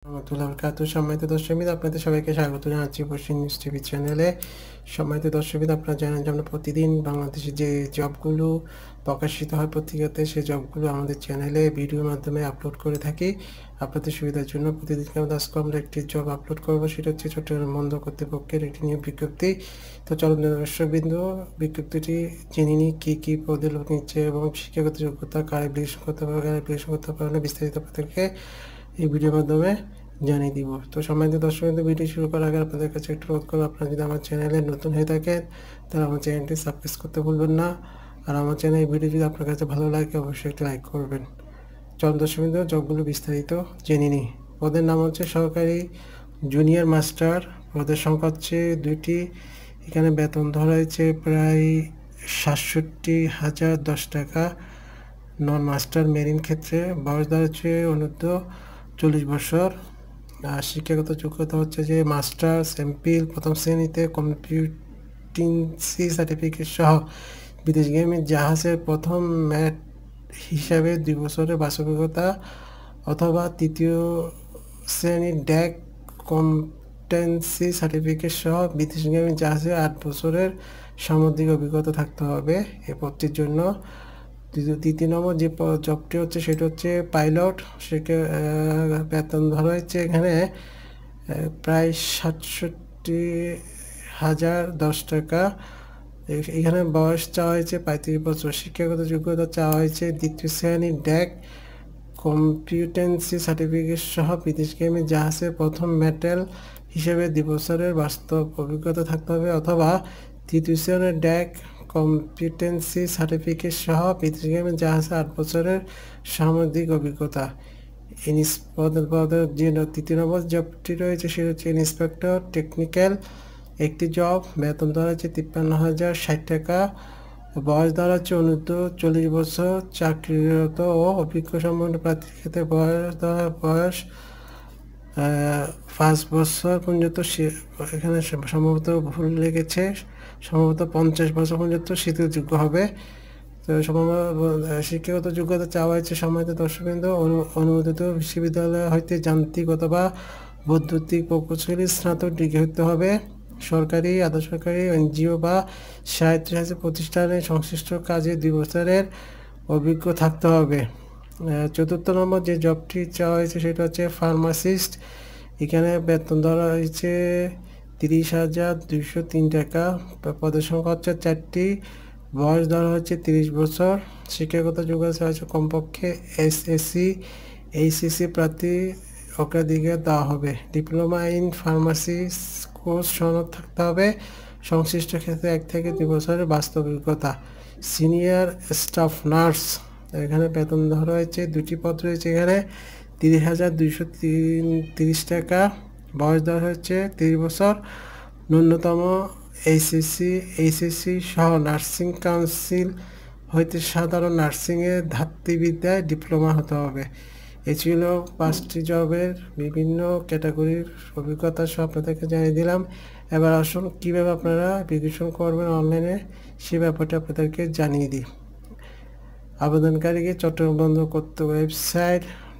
রহমতুল্লাহ বারাকাতুহু। সম্মানিত দর্শকবৃন্দ, আপনাদের সবাইকে স্বাগত জানাচ্ছি পশ্চিম নিউজ টিভি চ্যানেলে। সম্মানিত দর্শকবৃন্দ, আপনারা জানেন যে আমরা প্রতিদিন বাংলাদেশে যে জবগুলো প্রকাশিত হয় পত্রিকাতে, সেই জবগুলো আমাদের চ্যানেলে ভিডিওর মাধ্যমে আপলোড করে থাকি আপনাদের সুবিধার জন্য। প্রতিদিন আজকে আমরা একটি জব আপলোড করবো, সেটা হচ্ছে চট্টগ্রাম বন্দর কর্তৃপক্ষের একটি নিয়োগ বিজ্ঞপ্তি। তো চলুন দর্শকবৃন্দ, বিজ্ঞপ্তিটি জেনে নিই কী কী পদে লোক নিচ্ছে এবং শিক্ষাগত যোগ্যতা, কার করতে পারে বিস্তারিত আপনাদেরকে এই ভিডিওর মাধ্যমে জানিয়ে দিব। তো সম্মানিত দর্শকবৃন্দ, ভিডিও শুরু করার আগে আপনাদের কাছে একটু অনুরোধ করবো, আপনারা যদি আমার চ্যানেলে নতুন হয়ে থাকেন তাহলে আমার চ্যানেলটি সাবস্ক্রাইব করতে ভুলবেন না। আর আমার চ্যানেল ভিডিও যদি আপনার কাছে ভালো লাগে অবশ্যই একটা লাইক করবেন। চলুন দর্শকবৃন্দ, জবগুলো বিস্তারিত জেনে নিই। পদের নাম হচ্ছে সহকারী জুনিয়র মাস্টার। পদের সংখ্যা হচ্ছে 2টি। এখানে বেতন ধরা হয়েছে প্রায় 67,010 টাকা নন মাস্টার মেরিন ক্ষেত্রে। বয়স ধরা হচ্ছে অনূর্ধ্ব 40 বছর। আর শিক্ষাগত যোগ্যতা হচ্ছে যে মাস্টার্স, এমপিল প্রথম শ্রেণীতে, কম্পিউটিংসি সার্টিফিকেট সহ বিদেশগামী জাহাজের প্রথম ম্যাট হিসাবে 2 বছরের বাস্তবিকতা অথবা তৃতীয় শ্রেণীর ড্যাক কম্পিটেন্সি সার্টিফিকেট সহ বিদেশগামী জাহাজে 8 বছরের সামুদ্রিক অভিজ্ঞতা থাকতে হবে এই পদটির জন্য। দ্বিতীয় নম্বর যে জবটি হচ্ছে সেটা হচ্ছে পাইলট। সেকে বেতন ধরা হয়েছে এখানে প্রায় 67,010 টাকা। এখানে বয়স চাওয়া হয়েছে 35 বছর। শিক্ষাগত যোগ্যতা চাওয়া হয়েছে দ্বিতীয় শ্রেণীর ড্যাক কম্পিউটেন্সি সার্টিফিকেট সহ বিদেশগামী জাহাজে প্রথম মেটেল হিসেবে 2 বছরের বাস্তব অভিজ্ঞতা থাকতে হবে অথবা তৃতীয় শ্রেণীর ড্যাক কম্পিটেন্সি সার্টিফিকেট সহ বিদেশগামী জাহাজে 8 বছরের সামুদ্রিক অভিজ্ঞতা। পদের যে তৃতীয় নম্বর জবটি রয়েছে সেটা হচ্ছে ইন্সপেক্টর টেকনিক্যাল একটি জব। বেতন ধরা হচ্ছে 53,060 টাকা। বয়স ধরা হচ্ছে অনূর্ধ্ব 40 বছর। চাকরিরত ও অভিজ্ঞ সম্পন্ন প্রার্থীর ক্ষেত্রে বয়স 5 বছর পর্যন্ত, এখানে সম্ভবত ভুল লেগেছে, সম্ভবত 50 বছর পর্যন্ত শিথিলযোগ্য হবে। তো শিক্ষাগত যোগ্যতা চাওয়া হয়েছে সম্মানিত দর্শকবৃন্দ অনুমোদিত বিশ্ববিদ্যালয় হইতে যান্ত্রিক অথবা বৈদ্যুতিক প্রকৌশলী স্নাতক ডিগ্রি হতে হবে। সরকারি, আধা সরকারি, এনজিও বা স্বায়ত্তশাসিত প্রতিষ্ঠানে সংশ্লিষ্ট কাজে 2 বছরের অভিজ্ঞ থাকতে হবে। চতুর্থ নম্বর যে জবটি চাওয়া হয়েছে সেটা হচ্ছে ফার্মাসিস্ট। এখানে বেতন ধরা হয়েছে 30,203 টাকা। পদের সংখ্যা হচ্ছে 4টি। বয়স ধরা হচ্ছে 30 বছর। শিক্ষাগত যোগ্যতা হচ্ছে কমপক্ষে এসএসসি, এইচএসসি প্রার্থী অগ্রাধিকার দেওয়া হবে। ডিপ্লোমা ইন ফার্মাসি কোর্স সনদ থাকতে হবে। সংশ্লিষ্ট ক্ষেত্রে 1 থেকে 2 বছরের বাস্তব অভিজ্ঞতা। সিনিয়র স্টাফ নার্স, এখানে বেতন ধরা হয়েছে 2টি পদ রয়েছে এখানে 30,230 টাকা। বয়স ধরা হচ্ছে 30 বছর। ন্যূনতম এইচএসসি সহ নার্সিং কাউন্সিল হইতে সাধারণ নার্সিংয়ের ধাত্রীবিদ্যায় ডিপ্লোমা হতে হবে। এই ছিল 5টি জবের বিভিন্ন ক্যাটাগরির অভিজ্ঞতা সহ আপনাদেরকে জানিয়ে দিলাম। এবার আসুন কীভাবে আপনারা অ্যাপ্লিকেশন করবেন অনলাইনে সে ব্যাপারটা আপনাদেরকে জানিয়ে দিই। আবেদনকারীকে চট্টগ্রাম বন্দর কর্তৃপক্ষ ওয়েবসাইট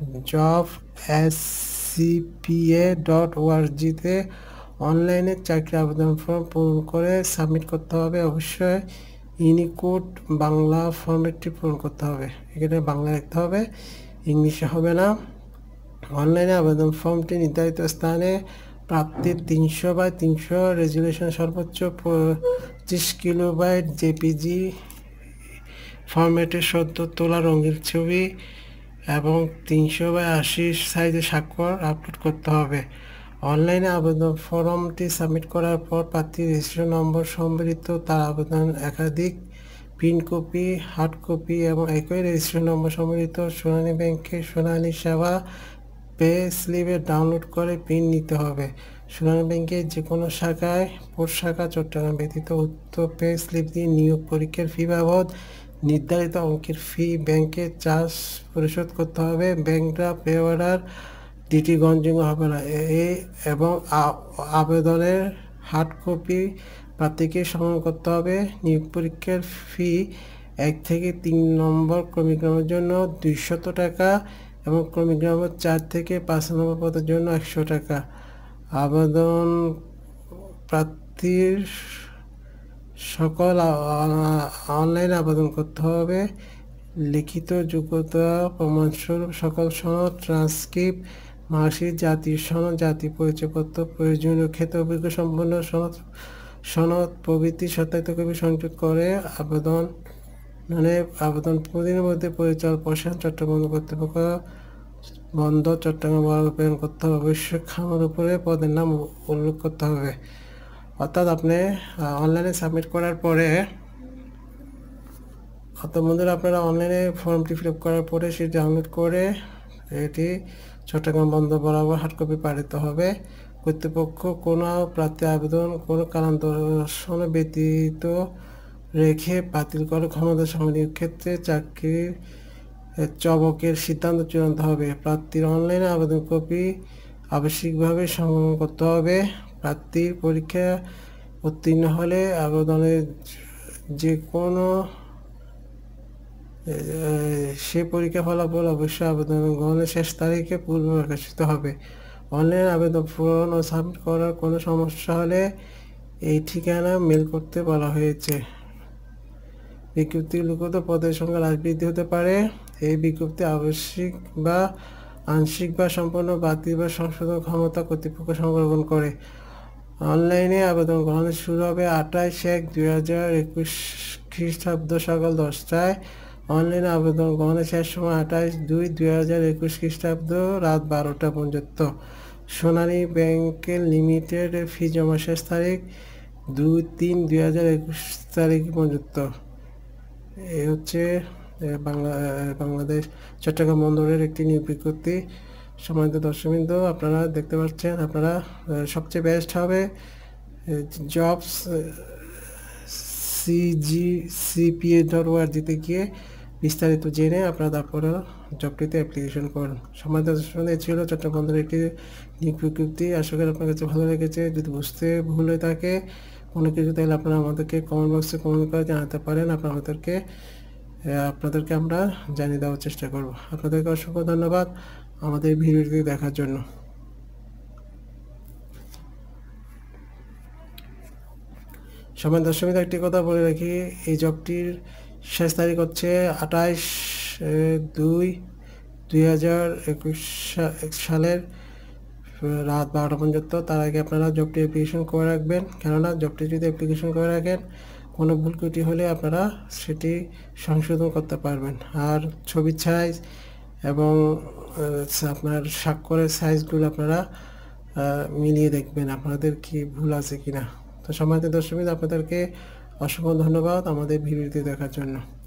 cpa.gov.bd অনলাইনে চাকরি আবেদন ফর্ম পূরণ করে সাবমিট করতে হবে। অবশ্যই ইউনিকোড বাংলা ফর্মেটটি পূরণ করতে হবে। এখানে বাংলা লিখতে হবে, ইংলিশে হবে না। অনলাইনে আবেদন ফর্মটি নির্ধারিত স্থানে প্রাপ্তির 300/300 রেজুলেশন সর্বোচ্চ 25 কিলোবাইট জেপিজি ফরম্যাটে সদ্য তোলা রঙিন ছবি এবং 300/80 সাইজের স্বাক্ষর আপলোড করতে হবে। অনলাইনে আবেদন ফর্মটি সাবমিট করার পর প্রার্থীর রেজিস্ট্রেশন নম্বর সম্বলিত তার আবেদন একাধিক প্রিন্ট কপি, হার্ড কপি এবং একই রেজিস্ট্রেশন নম্বর সম্বলিত সোনালী ব্যাংকের সোনালী সেবা পে স্লিপে ডাউনলোড করে প্রিন্ট নিতে হবে। সোনালী ব্যাংকের যে কোনো শাখায়, পোস্ট শাখা চট্টগ্রাম ব্যতীত উক্ত পে স্লিপ দিয়ে নিয়োগ পরীক্ষার ফি বাবদ নির্ধারিত অঙ্কের ফি ব্যাংকে চার্জ পরিশোধ করতে হবে। Bank draft, pay order, DT গ্রহণযোগ্য হবে না। এবং আবেদনের হার্ড কপি প্রার্থীকে সংগ্রহ করতে হবে। নিয়োগ পরীক্ষার ফি 1 থেকে 3 নম্বর ক্রমিক্রমের জন্য 200 টাকা এবং ক্রমিক নম্বর 4 থেকে 5 নম্বর পদের জন্য 100 টাকা। আবেদন প্রার্থীর সকল অনলাইনে আবেদন করতে হবে। লিখিত যোগ্যতা প্রমাণস্বরূপ সকল সনদ, ট্রান্সক্রিপ্ট, মার্কশিট, জাতীয় সনদ, জাতীয় পরিচয়পত্র, প্রয়োজনীয় ক্ষেত্রে অভিজ্ঞ সম্পন্ন সনদ প্রভৃতি সত্যায়িত কপি সংযোগ করে আবেদন প্রতিদিনের মধ্যে পরিচালক প্রশাসন চট্টগ্রাম কর্তৃপক্ষ বন্দর চট্টগ্রাম বরাবর প্রেরণ করতে হবে। অবশ্যই খামের উপরে পদের নাম উল্লেখ করতে হবে। অর্থাৎ আপনি অনলাইনে সাবমিট করার পরে বন্ধুরা আপনারা অনলাইনে ফর্মটি ফিল আপ করার পরে সেটি ডাউনলোড করে এটি চট্টগ্রাম বন্দর বরাবর হার্ড কপি পাঠাতে হবে। কর্তৃপক্ষ কোনো প্রার্থী আবেদন কোনো কারণ ব্যতীত রেখে বাতিল করে ক্ষমতা সমন্বয়ের ক্ষেত্রে চাকরির চবকের সিদ্ধান্ত চূড়ান্ত হবে। প্রার্থীর অনলাইনে আবেদন কপি আবশ্যিকভাবে সংগ্রহ করতে হবে। প্রার্থীর পরীক্ষা উত্তীর্ণ হলে আবেদনের যে কোনো সে পরীক্ষা ফলাফল অবশ্যই আবেদন গ্রহণের শেষ তারিখে পূর্বে প্রকাশিত হবে। অনলাইন আবেদন পূরণ ও সাবমিট করার কোনো সমস্যা হলে এই ঠিকানা মেল করতে বলা হয়েছে। বিজ্ঞপ্তি লিখিত পদের সংখ্যা হ্রাস বৃদ্ধি হতে পারে। এই বিজ্ঞপ্তি আবশ্যিক বা আংশিক বা সম্পূর্ণ বাতিল বা সংশোধন ক্ষমতা কর্তৃপক্ষ সংরক্ষণ করে। অনলাইনে আবেদন গ্রহণ শুরু হবে 28/1/2021 খ্রিস্টাব্দ সকাল 10টায়। অনলাইনে আবেদন গ্রহণের শেষ সময় 28/2/2021 খ্রিস্টাব্দ রাত 12টা পর্যন্ত। সোনালী ব্যাংকের লিমিটেড ফি জমা শেষ তারিখ 2/3/2021 তারিখ পর্যন্ত। এই হচ্ছে বাংলাদেশ চট্টগ্রাম বন্দরের একটি নিয়োগ বিজ্ঞপ্তি। সম্মানিত দর্শকবৃন্দ, আপনারা দেখতে পাচ্ছেন, আপনারা সবচেয়ে বেস্ট হবে জবস cpa.gov.bd গিয়ে বিস্তারিত জেনে আপনারা তারপরে জবটিতে অ্যাপ্লিকেশন করুন। সম্মানিত দর্শকবৃন্দ, এই ছিল চট্টগ্রাম বন্দরের একটি নিয়োগ বিজ্ঞপ্তি। আশা করি আপনার কাছে ভালো লেগেছে। যদি বুঝতে ভুল হয়ে থাকে কোনো কিছু, তাহলে আপনারা আমাদেরকে কমেন্ট বক্সে কমেন্ট করে জানাতে পারেন। আপনাদেরকে আমরা জানিয়ে দেওয়ার চেষ্টা করব। আপনাদেরকে অসংখ্য ধন্যবাদ আমাদের ভিডিওটি দেখার জন্য। সম্মানিত দর্শকবৃন্দ, একটি কথা বলে রাখি, এই জবটির শেষ তারিখ হচ্ছে 28/2/2021 সালের রাত 12টা পর্যন্ত। তার আগে আপনারা জবটি অ্যাপ্লিকেশন করে রাখবেন, কেননা জবটি যদি অ্যাপ্লিকেশন করে রাখেন কোনো ভুল ত্রুটি হলে আপনারা সেটি সংশোধন করতে পারবেন। আর ছবির সাইজ এবং আপনার স্বাক্ষরের সাইজগুলো আপনারা মিলিয়ে দেখবেন আপনাদের কি ভুল আছে কিনা। তো সম্মানিত দর্শকবৃন্দ, আপনাদেরকে অসংখ্য ধন্যবাদ আমাদের ভিডিওটি দেখার জন্য।